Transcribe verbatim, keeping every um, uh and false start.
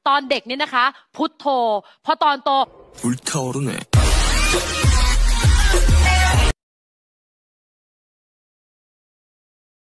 ตอนเด็กเนี่ยนะคะพุทโธพอตอนโต불타오르네